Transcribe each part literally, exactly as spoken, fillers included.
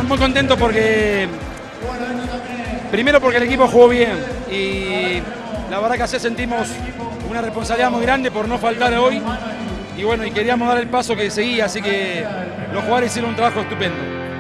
muy contento porque, primero porque el equipo jugó bien y la verdad que así sentimos una responsabilidad muy grande por no faltar hoy y bueno, y queríamos dar el paso que seguía, así que los jugadores hicieron un trabajo estupendo.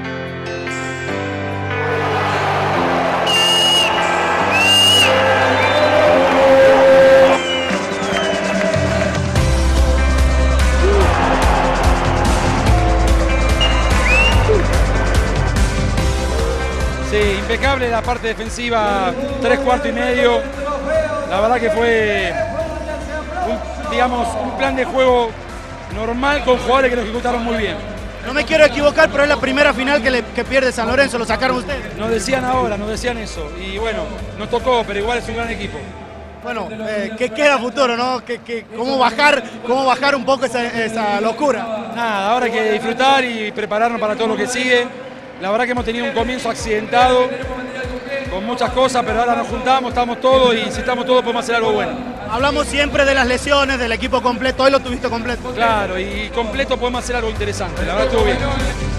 Sí, impecable la parte defensiva, tres cuartos y medio. La verdad que fue, un, digamos, un plan de juego normal con jugadores que lo ejecutaron muy bien. No me quiero equivocar, pero es la primera final que, le, que pierde San Lorenzo, lo sacaron ustedes. Nos decían ahora, nos decían eso. Y bueno, nos tocó, pero igual es un gran equipo. Bueno, eh, ¿qué queda a futuro, no? ¿Qué, qué, cómo, bajar, ¿Cómo bajar un poco esa, esa locura? Nada, ahora hay que disfrutar y prepararnos para todo lo que sigue. La verdad que hemos tenido un comienzo accidentado, con muchas cosas, pero ahora nos juntamos, estamos todos y si estamos todos podemos hacer algo bueno. Hablamos siempre de las lesiones, del equipo completo, hoy lo tuviste completo. Claro, y completo podemos hacer algo interesante, la verdad estuvo bien.